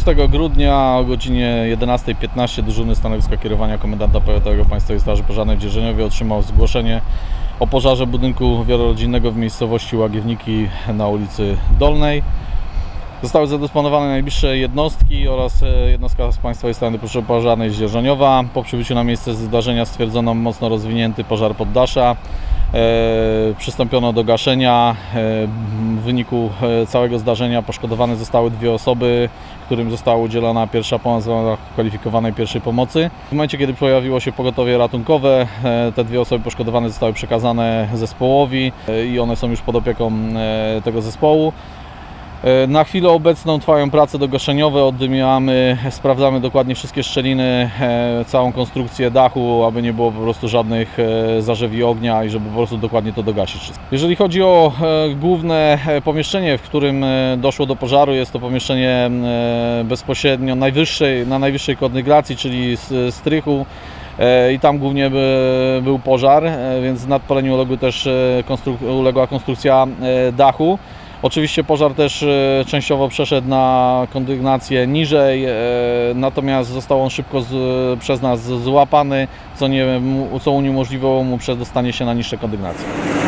6 grudnia o godzinie 11:15 dyżurny stanowiska kierowania komendanta powiatowego Państwowej Straży Pożarnej w Dzierżoniowie otrzymał zgłoszenie o pożarze budynku wielorodzinnego w miejscowości Łagiewniki na ulicy Dolnej. Zostały zadysponowane najbliższe jednostki oraz jednostka z Państwowej Straży Pożarnej z Dzierżoniowa. Po przybyciu na miejsce zdarzenia stwierdzono mocno rozwinięty pożar poddasza. Przystąpiono do gaszenia. W wyniku całego zdarzenia poszkodowane zostały 2 osoby, którym została udzielona pierwsza pomoc w ramach kwalifikowanej pierwszej pomocy. W momencie, kiedy pojawiło się pogotowie ratunkowe, te 2 osoby poszkodowane zostały przekazane zespołowi i one są już pod opieką tego zespołu. Na chwilę obecną trwają prace dogaszeniowe, oddymiamy, sprawdzamy dokładnie wszystkie szczeliny, całą konstrukcję dachu, aby nie było po prostu żadnych zarzewi ognia i żeby po prostu dokładnie to dogasić wszystko. Jeżeli chodzi o główne pomieszczenie, w którym doszło do pożaru, jest to pomieszczenie bezpośrednio na najwyższej kondygnacji, czyli strychu. I tam głównie był pożar, więc w nadpaleniu uległa konstrukcja dachu. Oczywiście pożar też częściowo przeszedł na kondygnację niżej, natomiast został on szybko przez nas złapany, co uniemożliwiło mu przedostanie się na niższe kondygnacje.